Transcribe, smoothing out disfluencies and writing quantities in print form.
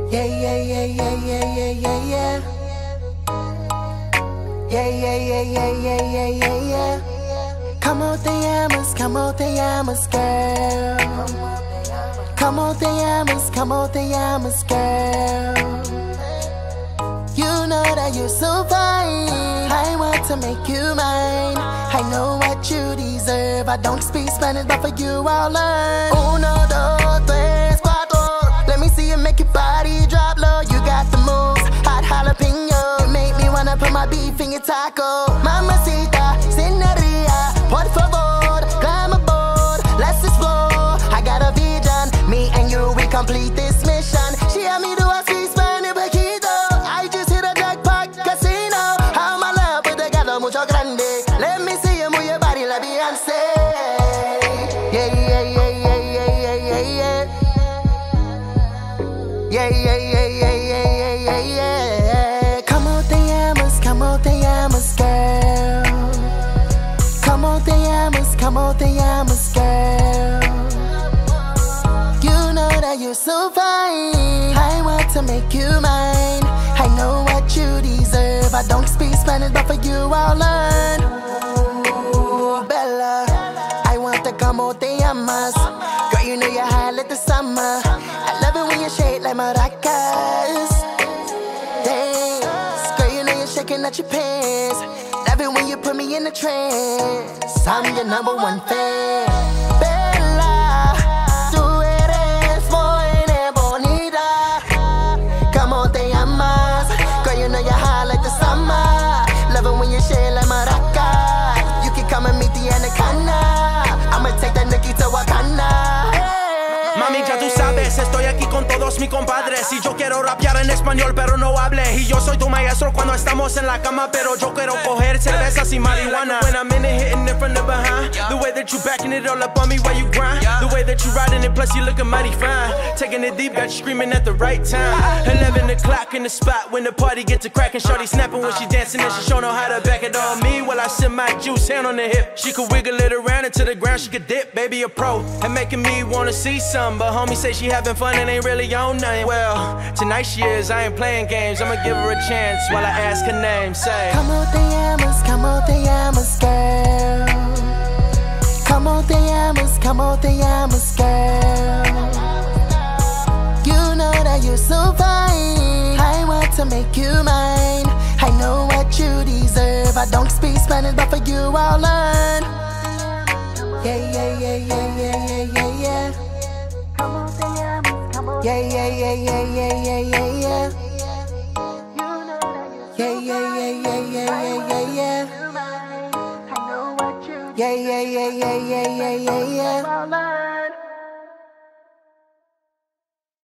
Yeah, yeah, yeah, yeah, yeah, yeah, yeah, yeah. Yeah, yeah, yeah, yeah, yeah, yeah, yeah, yeah. Como te llamas, girl? Como te llamas, girl? You know that you're so fine. I want to make you mine. I know what you deserve. I don't speak Spanish, but for you I'll learn. Uno, dos, tres, cuatro. Let me see you make your body drop low. You got the moves, hot jalapeno. You make me wanna put my beef in your taco. Mamacita, señorita, por favor, climb aboard, let's explore. I got a vision, me and you, we complete this mission. She had me do a speak Spanish, poquito. I just hit a jackpot casino. How my love, but they got lo mucho grande. Let me see you move your body like Beyonce. Yeah, yeah, yeah, yeah, yeah, yeah, yeah, yeah. Yeah, yeah, yeah, yeah, yeah, yeah, yeah, yeah. Como te llamas, girl? Como te llamas, girl? You know that you're so fine. I want to make you mine. I know what you deserve. I don't speak Spanish, but for you I'll learn. Ooh, Bella, I want the como te llamas. Girl, you know you're hot like the summer. I love it when you shake like maracas. Dance, girl, you know you're shaking out your pants. Love it when you put me in a trance. I'm your number one fan. Bella, tú eres muy bonita. Como te llamas? Girl, you know you're hot like the summer. Love it when you shake like maracas. You can come and meet the anaconda. I'ma take that Nikki to Wakanda. Mami, ya tú sabes, estoy aquí con todos mis compadres. Y yo quiero rapear en español, pero no hable. Y yo soy tu maestro cuando estamos en la cama, pero yo quiero coger cervezas y marihuana. When I'm in it, hitting it from the behind. The way that you backing it all up on me while you grind. The way that you riding it, plus you looking mighty fine. Taking it deep, got you screaming at the right time. 11 o'clock in the spot when the party gets to cracking. Shorty snapping when she dancing and she showing her how to back it on me while I sip my juice, hand on the hip. She could wiggle it around into the ground, she could dip. Baby a pro, and making me wanna see some. But homie say she having fun and ain't really on nothing. Well, tonight she is, I ain't playing games. I'ma give her a chance while I ask her name. Say, como te llamas, girl? Como te llamas, girl? You know that you're so fine. I want to make you mine. I know what you deserve. I don't speak Spanish, but for you I'll learn. Yeah, yeah, yeah, yeah, yeah, yeah, yeah, yeah. Yeah, yeah, yeah, yeah, yeah, yeah, yeah, yeah. Yeah, yeah, yeah, yeah, yeah, yeah, yeah, yeah. Yeah, yeah, yeah, yeah, yeah, yeah, yeah, yeah.